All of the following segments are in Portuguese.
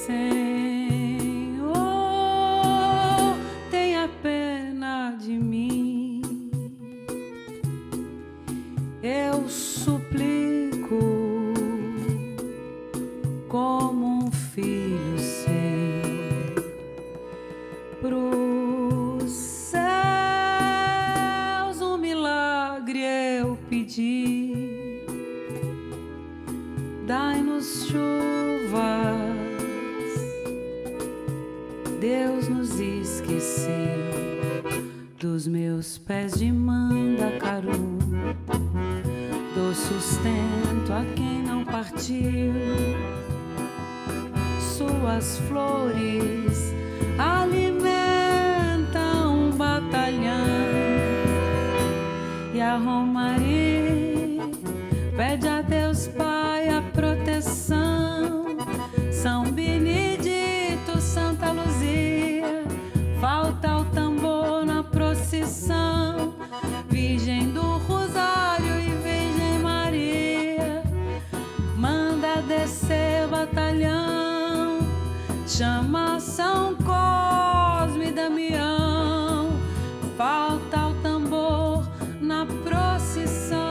Senhor, tenha pena de mim. Eu suplico como um filho seu pros céus, um milagre eu pedi. Dai-nos chuvas, Deus nos esqueceu dos meus pés de mandacaru. Dou sustento a quem não partiu. Suas flores alimentam um batalhão. E a Romaria pede a Deus Pai a proteção. São Benedito, Santa Luzia, falta o tambor na procissão. Virgem do Rosário e Virgem Maria, manda descer batalhão. Chama São Cosme e Damião, falta o tambor na procissão.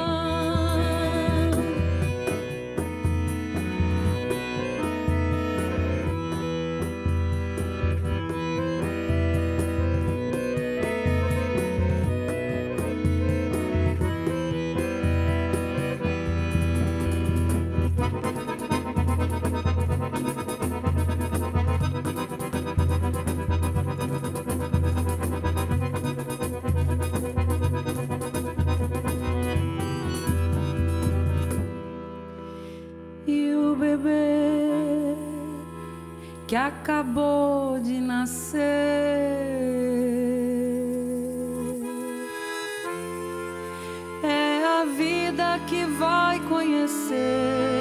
Bebê que acabou de nascer é a vida que vai conhecer.